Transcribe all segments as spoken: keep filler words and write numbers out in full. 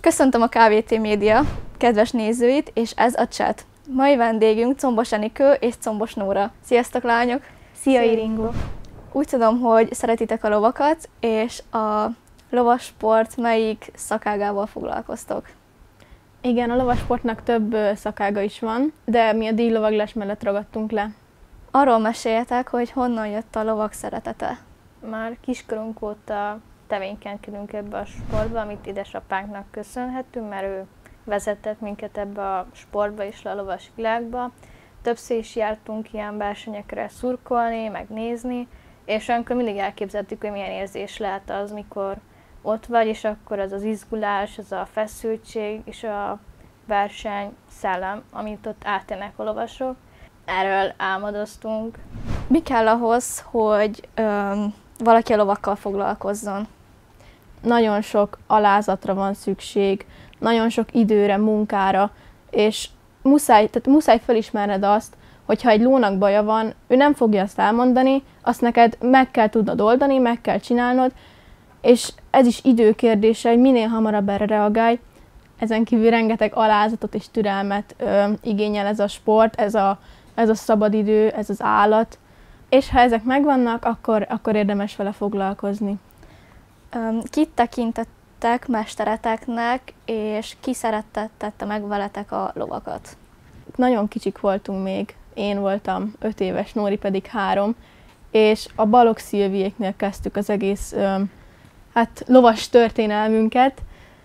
Köszöntöm a ká vé té Média kedves nézőit, és ez a chat. Mai vendégünk Combos Enikő és Combos Nóra. Sziasztok, lányok! Szia, Iringo! Úgy tudom, hogy szeretitek a lovakat, és a lovassport melyik szakágával foglalkoztok? Igen, a lovassportnak több szakága is van, de mi a díjlovaglás mellett ragadtunk le. Arról meséljetek, hogy honnan jött a lovak szeretete. Már kiskorunk óta tevékenykedünk ebbe a sportba, amit édesapánknak köszönhetünk, mert ő vezetett minket ebbe a sportba és a lovas világba. Többször is jártunk ilyen versenyekre szurkolni, megnézni, és olyankor mindig elképzeltük, hogy milyen érzés lehet az, mikor ott vagy, és akkor az az izgulás, az a feszültség és a verseny szellem, amit ott átélnek a lovasok. Erről álmodoztunk. Mi kell ahhoz, hogy öm, valaki a lovakkal foglalkozzon? Nagyon sok alázatra van szükség, nagyon sok időre, munkára, és muszáj, tehát muszáj felismerned azt, hogyha egy lónak baja van, ő nem fogja azt elmondani, azt neked meg kell tudnod oldani, meg kell csinálnod, és ez is időkérdése, hogy minél hamarabb erre reagálj. Ezen kívül rengeteg alázatot és türelmet ö, igényel ez a sport, ez a, ez a szabadidő, ez az állat, és ha ezek megvannak, akkor, akkor érdemes vele foglalkozni. Öm, kit tekintettek mestereteknek, és ki szerettette meg veletek a lovakat? Nagyon kicsik voltunk még, én voltam öt éves, Nóri pedig három, és a Balogh Szilviéknél kezdtük az egész öm, hát, lovas történelmünket.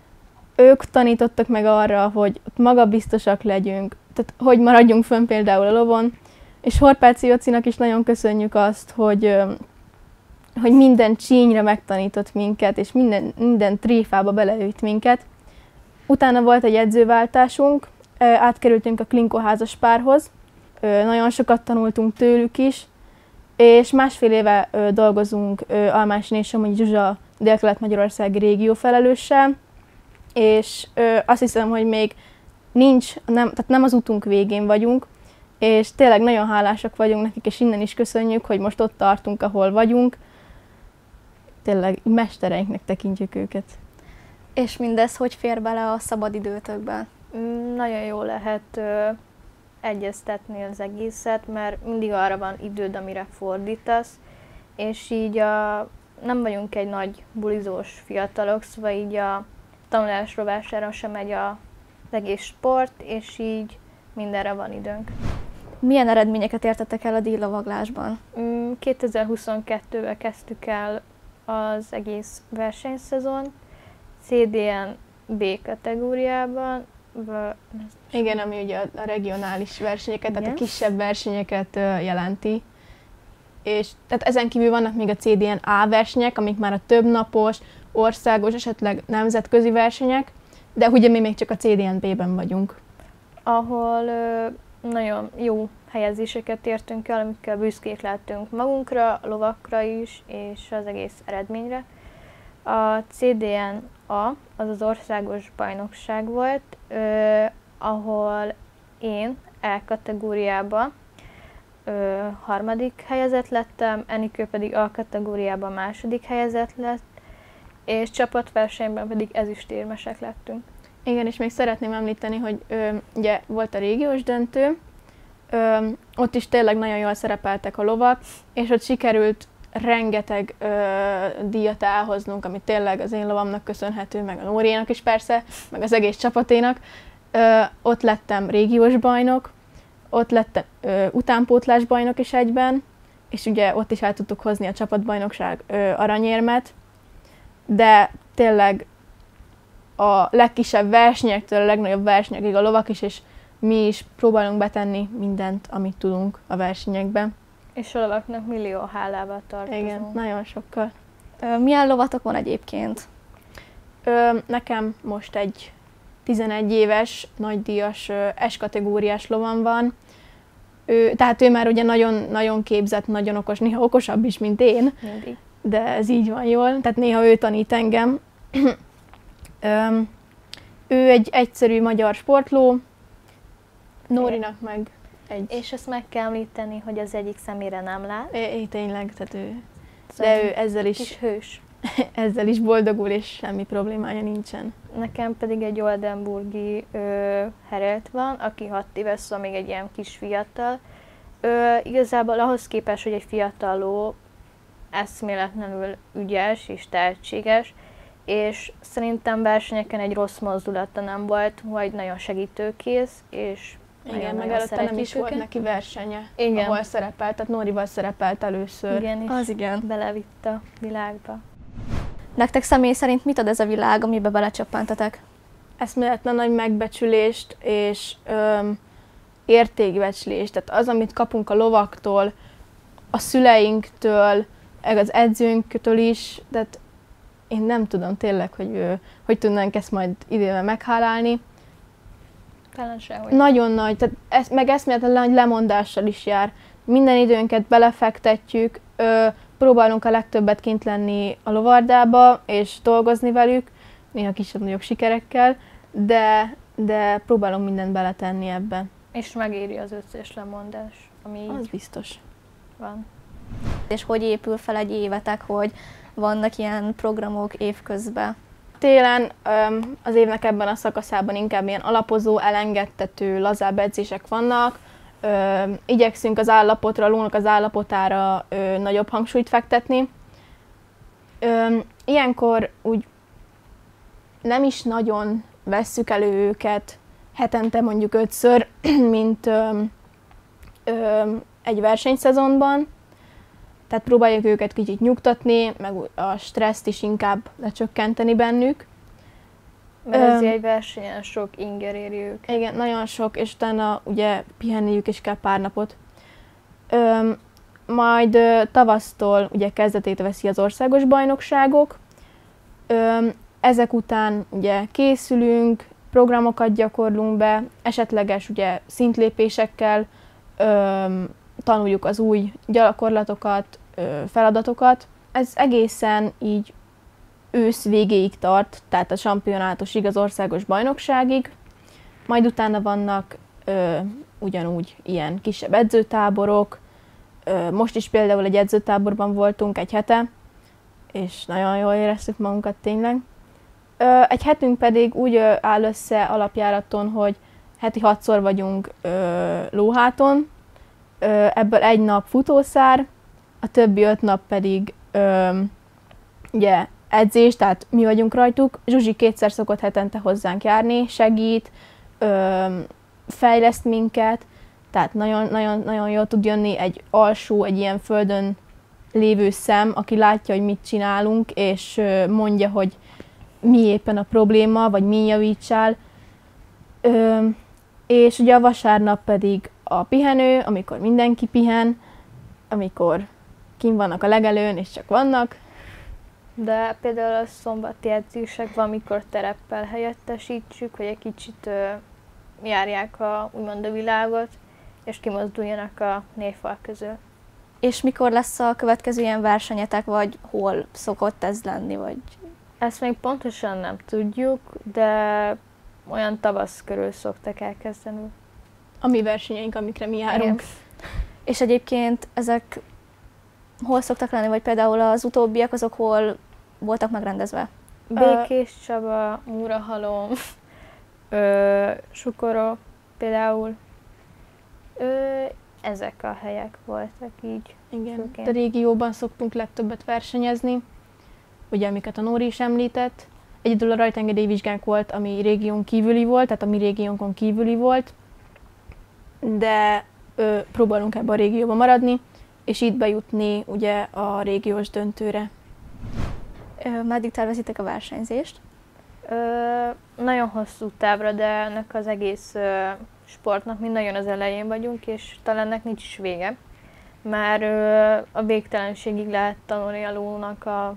Ők tanítottak meg arra, hogy magabiztosak legyünk, tehát hogy maradjunk fönn például a lovon, és Horpáci Jocinak is nagyon köszönjük azt, hogy, hogy minden csínyre megtanított minket, és minden, minden tréfába belevitt minket. Utána volt egy edzőváltásunk, átkerültünk a Klinkó házas párhoz, nagyon sokat tanultunk tőlük is, és másfél éve dolgozunk Almásin és Somogyi Zsuzsa Dél-Kelet-Magyarországi régió felelőssel, és azt hiszem, hogy még nincs, nem, tehát nem az utunk végén vagyunk, és tényleg nagyon hálásak vagyunk nekik, és innen is köszönjük, hogy most ott tartunk, ahol vagyunk. Tényleg mestereinknek tekintjük őket. És mindez hogy fér bele a szabadidőtökbe? Mm, nagyon jó lehet ö, egyeztetni az egészet, mert mindig arra van időd, amire fordítasz, és így a, nem vagyunk egy nagy bulizós fiatalok, szóval így a tanulás rovására sem megy a, az egész sport, és így mindenre van időnk. Milyen eredményeket értetek el a díjlovaglásban? kétezer-huszonkettőben kezdtük el az egész versenyszezon, cé dé en bé kategóriában. Igen, ami ugye a regionális versenyeket, Igen. tehát a kisebb versenyeket jelenti. És tehát ezen kívül vannak még a cé dé en á versenyek, amik már a többnapos, országos, esetleg nemzetközi versenyek, de ugye mi még csak a cé dé en bé-ben vagyunk. Ahol ö, nagyon jó helyezéseket értünk el, amikkel büszkék lehetünk magunkra, a lovakra is, és az egész eredményre. A cé dé en á az az országos bajnokság volt, ö, ahol én E kategóriában ö, harmadik helyezett lettem, Enikő pedig A kategóriában második helyezett lett, és csapatversenyben pedig ezüstérmesek lettünk. Igen, és még szeretném említeni, hogy ö, ugye volt a régiós döntő, ö, ott is tényleg nagyon jól szerepeltek a lovak, és ott sikerült rengeteg ö, díjat elhoznunk, ami tényleg az én lovamnak köszönhető, meg a Nóriénak is persze, meg az egész csapaténak. Ö, ott lettem régiós bajnok, ott lettem ö, utánpótlás bajnok is egyben, és ugye ott is el tudtuk hozni a csapatbajnokság ö, aranyérmet, de tényleg a legkisebb versenyektől a legnagyobb versenyekig a lovak is, és mi is próbálunk betenni mindent, amit tudunk a versenyekben. És a lovaknak millió hálával tartozunk. Igen, nagyon sokkal. Milyen lovatok van egyébként? Ö, nekem most egy tizenegy éves, nagydíjas S-kategóriás lovam van. Ő, tehát ő már ugye nagyon, nagyon képzett, nagyon okos, néha okosabb is, mint én. Mindig. De ez így van jól, tehát néha ő tanít engem. Öm, ő egy egyszerű magyar sportló, Nórinak meg egy... És ezt meg kell említeni, hogy az egyik szemére nem lát. É, é, tényleg, tehát ő... Szóval De ő ezzel is... Kis hős. ezzel is boldogul, és semmi problémája nincsen. Nekem pedig egy oldenburgi ö, herelt van, aki hat éves, szóval még egy ilyen kis fiatal. Ö, igazából ahhoz képest, hogy egy fiatal ló eszméletlenül ügyes és tehetséges, és szerintem versenyeken egy rossz mozdulata nem volt, vagy nagyon segítőkész, és igen, meg előtte nem is volt neki versenye, igen. ahol szerepelt, tehát Nórival szerepelt először. Igen, és Az igen. belevitt a világba. Nektek személy szerint mit ad ez a világ, amiben belecsappantatok? Eszméletlen nagy megbecsülést és öm, értékbecslést. Tehát az, amit kapunk a lovaktól, a szüleinktől, meg az edzőnktől is, tehát én nem tudom tényleg, hogy hogy tudnánk ezt majd időben meghálálni. Talán sehogy. Nagyon nagy, tehát ez, meg eszméletlen nagy lemondással is jár. Minden időnket belefektetjük, ö, próbálunk a legtöbbet kint lenni a lovardába, és dolgozni velük, néha kisebb-nagyobb sikerekkel, de, de próbálunk mindent beletenni ebbe. És megéri az összes lemondás, ami így Az biztos. van. És hogy épül fel egy évetek, hogy vannak ilyen programok évközben? Télen öm, az évnek ebben a szakaszában inkább ilyen alapozó, elengedtető, lazább edzések vannak. Öm, igyekszünk az állapotra, a lónak az állapotára ö, nagyobb hangsúlyt fektetni. Öm, ilyenkor úgy nem is nagyon vesszük elő őket hetente mondjuk ötször, mint öm, öm, egy versenyszezonban. Tehát próbáljuk őket kicsit nyugtatni, meg a stresszt is inkább lecsökkenteni bennük. Mert azért Öm, egy versenyen sok inger éri őket. Igen, nagyon sok, és utána ugye pihenniük is kell pár napot. Öm, majd ö, tavasztól ugye kezdetét veszi az országos bajnokságok. Öm, ezek után ugye készülünk, programokat gyakorlunk be, esetleges ugye szintlépésekkel öm, tanuljuk az új gyakorlatokat, ö, feladatokat. Ez egészen így ősz végéig tart, tehát a championátusig, az országos bajnokságig. Majd utána vannak ö, ugyanúgy ilyen kisebb edzőtáborok. Ö, most is például egy edzőtáborban voltunk egy hete, és nagyon jól éreztük magunkat tényleg. Ö, egy hetünk pedig úgy ö, áll össze alapjáraton, hogy heti hatszor vagyunk ö, lóháton, ö, ebből egy nap futószár, a többi öt nap pedig ö, ugye edzés, tehát mi vagyunk rajtuk. Zsuzsi kétszer szokott hetente hozzánk járni, segít, ö, fejleszt minket, tehát nagyon, nagyon, nagyon jól tud jönni egy alsó, egy ilyen földön lévő szem, aki látja, hogy mit csinálunk, és ö, mondja, hogy mi éppen a probléma, vagy mi javítsál. Ö, és ugye a vasárnap pedig a pihenő, amikor mindenki pihen, amikor kint vannak a legelőn, és csak vannak. De például a szombati edzések van, amikor tereppel helyettesítsük, hogy egy kicsit ö, járják a, úgymond a világot, és kimozduljanak a négyfal közül. És mikor lesz a következő ilyen versenyetek, vagy hol szokott ez lenni, vagy... Ezt még pontosan nem tudjuk, de olyan tavasz körül szoktak elkezdeni. A mi versenyeink, amikre mi járunk. Igen. És egyébként ezek hol szoktak lenni, vagy például az utóbbiak, azok hol voltak megrendezve? Békés Csaba, Murahalom, ö, Sukoró például. Ö, ezek a helyek voltak így. Igen, főként. a régióban szoktunk legtöbbet versenyezni, ugye amiket a Nóri is említett. Egyedül a rajtengedélyvizsgánk volt, ami régión kívüli volt, tehát a mi régiónkon kívüli volt, de ö, próbálunk ebben a régióban maradni, és itt bejutni ugye a régiós döntőre. Ö, Meddig tervezitek a versenyzést? Ö, nagyon hosszú távra, de ennek az egész ö, sportnak mi nagyon az elején vagyunk, és talán ennek nincs is vége. Már ö, a végtelenségig lehet tanulni a lónak a,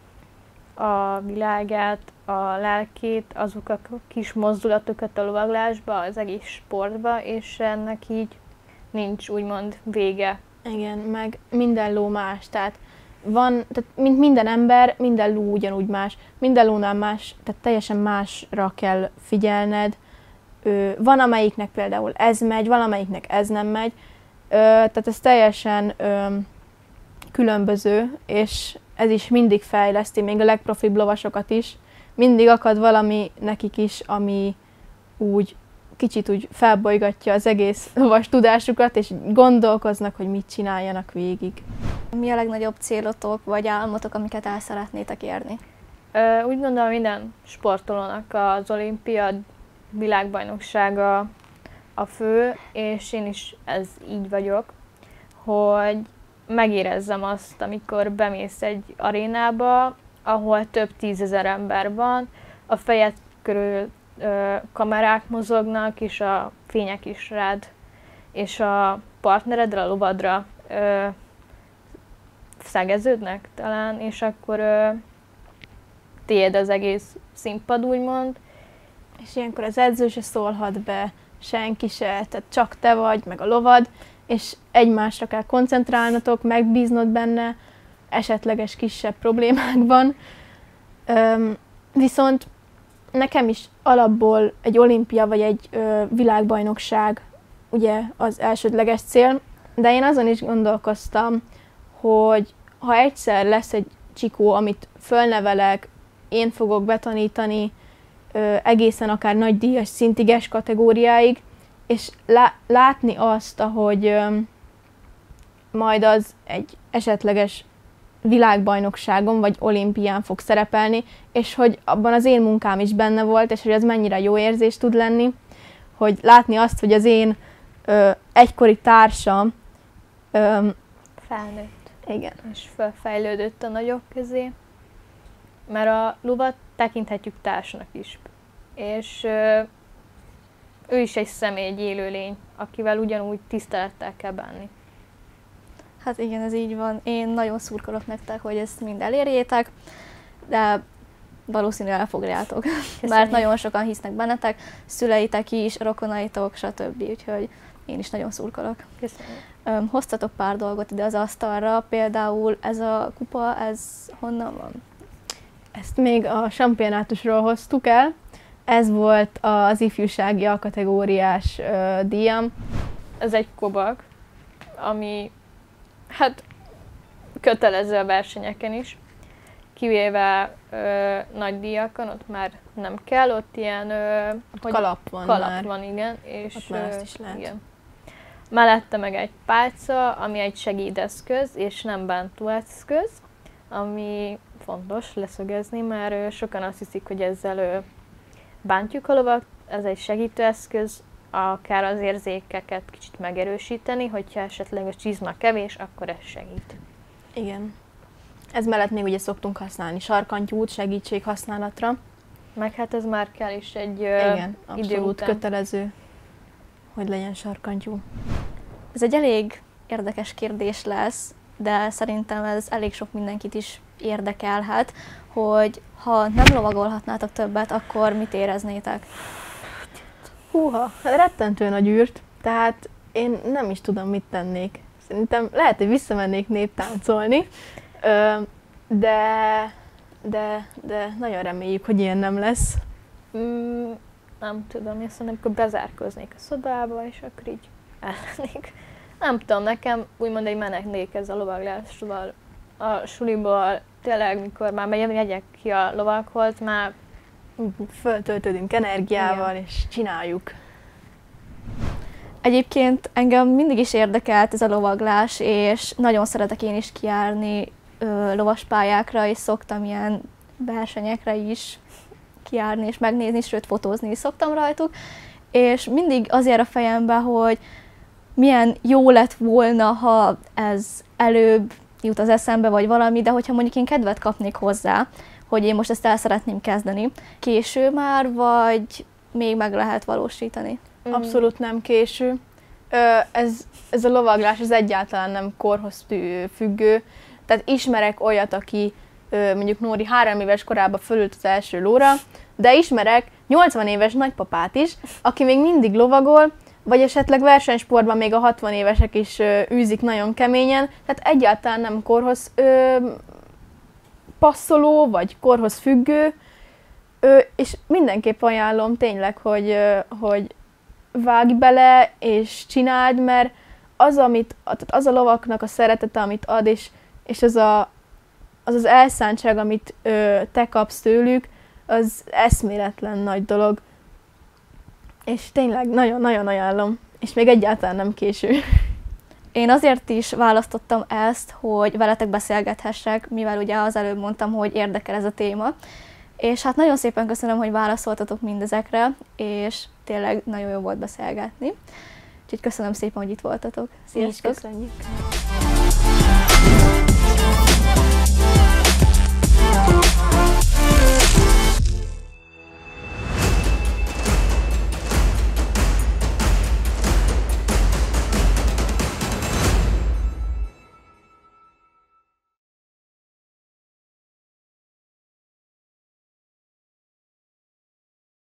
a világát, a lelkét, azok a kis mozdulatokat a lovaglásba, az egész sportba, és ennek így nincs úgymond vége. Igen, meg minden ló más, tehát van, tehát mint minden ember, minden ló ugyanúgy más, minden lónál más, tehát teljesen másra kell figyelned. Ö, van amelyiknek például ez megy, van amelyiknek ez nem megy, ö, tehát ez teljesen ö, különböző, és ez is mindig fejleszti, még a legprofibb lovasokat is. Mindig akad valami nekik is, ami úgy kicsit úgy felbolygatja az egész lovas tudásukat, és gondolkoznak, hogy mit csináljanak végig. Mi a legnagyobb célotok vagy álmotok, amiket el szeretnétek érni? Ö, úgy gondolom, minden sportolónak az olimpia világbajnoksága a fő, és én is ez így vagyok, hogy megérezzem azt, amikor bemész egy arénába, ahol több tízezer ember van, a fejed körül ö, kamerák mozognak, és a fények is rád, és a partneredre, a lovadra ö, szegeződnek talán, és akkor ö, tiéd az egész színpad, úgymond. És ilyenkor az edző se szólhat be, senki se, tehát csak te vagy, meg a lovad, és egymásra kell koncentrálnotok, megbíznod benne, esetleges kisebb problémákban. Üm, viszont nekem is alapból egy olimpia vagy egy ö, világbajnokság ugye az elsődleges cél, de én azon is gondolkoztam, hogy ha egyszer lesz egy csikó, amit fölnevelek, én fogok betanítani ö, egészen akár nagydíjas szintig, S kategóriáig, és lá- látni azt, ahogy ö, majd az egy esetleges világbajnokságon vagy olimpián fog szerepelni, és hogy abban az én munkám is benne volt, és hogy az mennyire jó érzés tud lenni, hogy látni azt, hogy az én ö, egykori társam ö, Felnőtt. igen. És felfejlődött a nagyok közé, mert a lovat tekinthetjük társnak is. És ö, ő is egy személy, egy élőlény, akivel ugyanúgy tisztelettel kell bánni. Hát igen, ez így van. Én nagyon szurkolok nektek, hogy ezt mind elérjétek, de valószínűleg elfogjátok. Mert nagyon sokan hisznek bennetek, szüleitek is, rokonaitok, stb. Úgyhogy én is nagyon szurkolok. Köszönöm. Hoztatok pár dolgot ide az asztalra, például ez a kupa, ez honnan van? Ezt még a championátusról hoztuk el. Ez volt az ifjúsági A-kategóriás ö, díjam. Ez egy kobag, ami hát kötelező a versenyeken is, kivéve ö, nagy díjakon, ott már nem kell, ott ilyen ö, hogy kalap van kalap már. van, igen. És, ott már ezt is ö, lehet. igen. Mellette meg egy pálca, ami egy segédeszköz, és nem bántóeszköz, ami fontos leszögezni, mert ö, sokan azt hiszik, hogy ezzel ö, bántjuk a lovat, ez egy segítőeszköz, akár az érzékeket kicsit megerősíteni, hogyha esetleg a csizma kevés, akkor ez segít. Igen. Ez mellett még ugye szoktunk használni sarkantyút segítséghasználatra. Meg hát ez már kell is egy Igen, ö, idő abszolút után. kötelező, hogy legyen sarkantyú. Ez egy elég érdekes kérdés lesz, de szerintem ez elég sok mindenkit is érdekelhet, hogy ha nem lovagolhatnátok többet, akkor mit éreznétek? Húha, rettentő nagy űrt, tehát én nem is tudom, mit tennék. Szerintem lehet, hogy visszamennék néptáncolni, ö, de, de, de nagyon reméljük, hogy ilyen nem lesz. Mm, nem tudom, én szerintem akkor bezárkoznék a szobába, és akkor így ellennék. Nem tudom, nekem úgymond egy meneknék ez a lovaglásról. A suliból tényleg, mikor már megyek ki a lovakhoz, már Föltöltődünk energiával, Igen. és csináljuk. Egyébként engem mindig is érdekelt ez a lovaglás, és nagyon szeretek én is kijárni ö, lovaspályákra, és szoktam ilyen versenyekre is kijárni, és megnézni, sőt fotózni is szoktam rajtuk, és mindig azért a fejembe, hogy milyen jó lett volna, ha ez előbb jut az eszembe, vagy valami, de hogyha mondjuk én kedvet kapnék hozzá, hogy én most ezt el szeretném kezdeni, késő már, vagy még meg lehet valósítani? Abszolút nem késő. Ö, ez, ez a lovaglás az egyáltalán nem korhoz függő. Tehát ismerek olyat, aki ö, mondjuk Nóri három éves korában fölült az első lóra, de ismerek nyolcvan éves nagypapát is, aki még mindig lovagol, vagy esetleg versenysportban még a hatvan évesek is ö, űzik nagyon keményen, tehát egyáltalán nem korhoz ö, passzoló, vagy korhoz függő, ö, és mindenképp ajánlom tényleg, hogy, ö, hogy vágj bele, és csináld, mert az, amit, az a lovaknak a szeretete, amit ad, és, és az, a, az az elszántság, amit ö, te kapsz tőlük, az eszméletlen nagy dolog. És tényleg nagyon-nagyon ajánlom. És még egyáltalán nem késő. Én azért is választottam ezt, hogy veletek beszélgethessek, mivel ugye az előbb mondtam, hogy érdekel ez a téma. És hát nagyon szépen köszönöm, hogy válaszoltatok mindezekre, és tényleg nagyon jó volt beszélgetni. Úgyhogy köszönöm szépen, hogy itt voltatok. Sziasztok! Köszönjük!